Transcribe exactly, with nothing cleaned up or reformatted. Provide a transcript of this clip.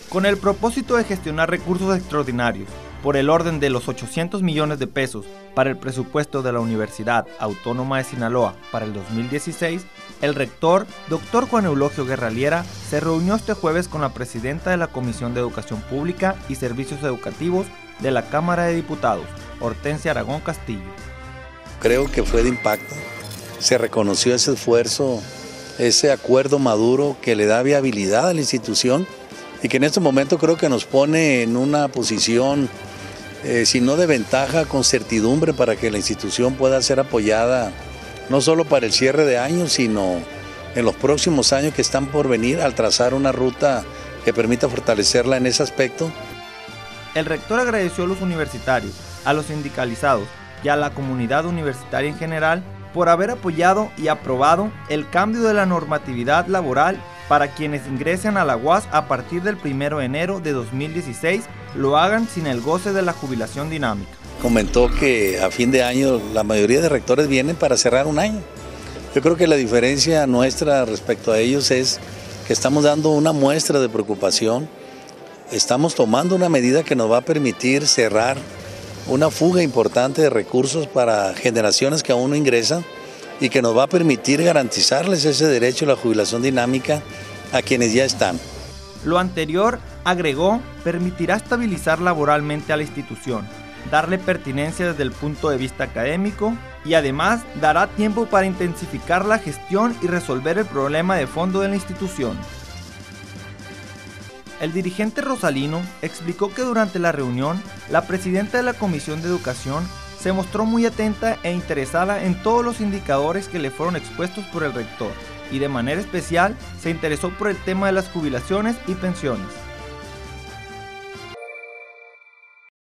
Con el propósito de gestionar recursos extraordinarios por el orden de los ochocientos millones de pesos para el presupuesto de la Universidad Autónoma de Sinaloa para el dos mil dieciséis, el rector, doctor Juan Eulogio Guerra Liera, se reunió este jueves con la presidenta de la Comisión de Educación Pública y Servicios Educativos de la Cámara de Diputados, Hortensia Aragón Castillo. Creo que fue de impacto, se reconoció ese esfuerzo, ese acuerdo maduro que le da viabilidad a la institución y que en este momento creo que nos pone en una posición, eh, si no de ventaja, con certidumbre para que la institución pueda ser apoyada no solo para el cierre de años, sino en los próximos años que están por venir al trazar una ruta que permita fortalecerla en ese aspecto. El rector agradeció a los universitarios, a los sindicalizados y a la comunidad universitaria en general por haber apoyado y aprobado el cambio de la normatividad laboral para quienes ingresen a la U A S a partir del primero de enero de dos mil dieciséis lo hagan sin el goce de la jubilación dinámica. Comentó que a fin de año la mayoría de rectores vienen para cerrar un año. Yo creo que la diferencia nuestra respecto a ellos es que estamos dando una muestra de preocupación, estamos tomando una medida que nos va a permitir cerrar una fuga importante de recursos para generaciones que aún no ingresan y que nos va a permitir garantizarles ese derecho a la jubilación dinámica a quienes ya están. Lo anterior, agregó, permitirá estabilizar laboralmente a la institución, darle pertinencia desde el punto de vista académico y además dará tiempo para intensificar la gestión y resolver el problema de fondo de la institución. El dirigente rosalino explicó que durante la reunión, la presidenta de la Comisión de Educación se mostró muy atenta e interesada en todos los indicadores que le fueron expuestos por el rector y de manera especial se interesó por el tema de las jubilaciones y pensiones.